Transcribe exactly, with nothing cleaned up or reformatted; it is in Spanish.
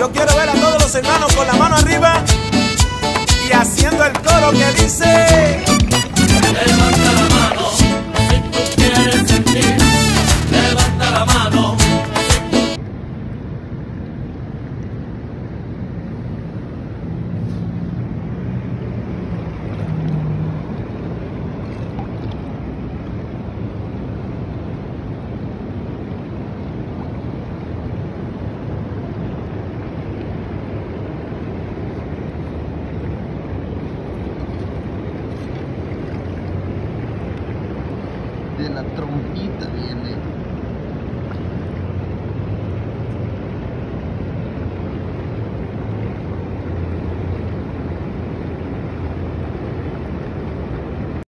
Yo quiero ver a todos los hermanos con la mano arriba y haciendo el coro que dice: levanta la mano si tú quieres sentir, levanta la mano. De la trompita viene.